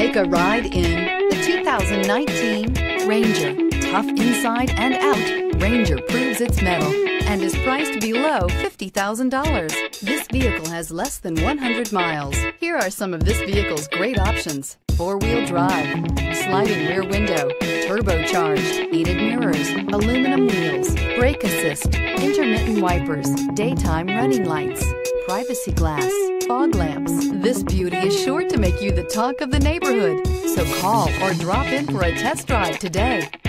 Take a ride in the 2019 Ranger. Tough inside and out, Ranger proves its mettle and is priced below $50,000. This vehicle has less than 100 miles. Here are some of this vehicle's great options: four-wheel drive, sliding rear window, turbocharged, heated mirrors, aluminum wheels, brake assist, intermittent wipers, daytime running lights, privacy glass, fog lamps. This beauty is sure to make you the talk of the neighborhood. So call or drop in for a test drive today.